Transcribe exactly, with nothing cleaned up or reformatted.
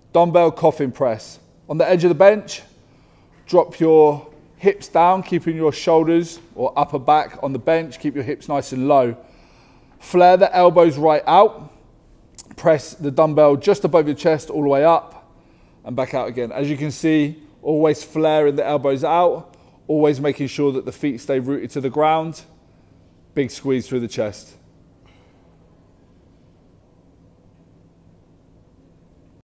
Dumbbell coffin press. On the edge of the bench, drop your hips down, keeping your shoulders or upper back on the bench. Keep your hips nice and low. Flare the elbows right out. Press the dumbbell just above your chest all the way up and back out again. As you can see, always flaring the elbows out, always making sure that the feet stay rooted to the ground. Big squeeze through the chest.